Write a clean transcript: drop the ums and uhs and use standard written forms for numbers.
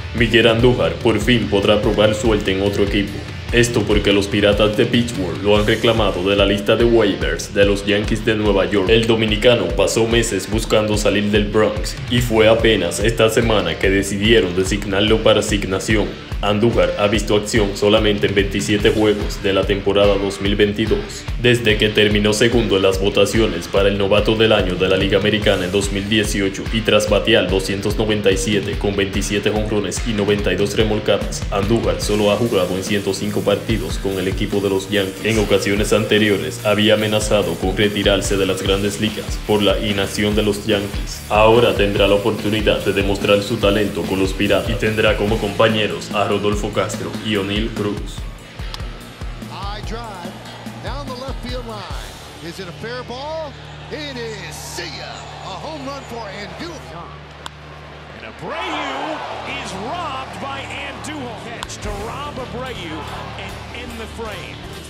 Miguel Andújar por fin podrá probar suerte en otro equipo. Esto porque los Piratas de Pittsburgh lo han reclamado de la lista de waivers de los Yankees de Nueva York. El dominicano pasó meses buscando salir del Bronx y fue apenas esta semana que decidieron designarlo para asignación. Andújar ha visto acción solamente en 27 juegos de la temporada 2022, desde que terminó segundo en las votaciones para el novato del año de la Liga Americana en 2018 y tras batear 297 con 27 jonrones y 92 remolcadas. Andújar solo ha jugado en 105 partidos con el equipo de los Yankees. En ocasiones anteriores había amenazado con retirarse de las grandes ligas por la inacción de los Yankees. Ahora tendrá la oportunidad de demostrar su talento con los Piratas y tendrá como compañeros a Rodolfo Castro y O'Neill Cruz. High drive down the left field line. Is it a fair ball? It is. See ya. A home run for Andújar. And Abreu is robbed by Andújar. Catch to rob Abreu and end the frame.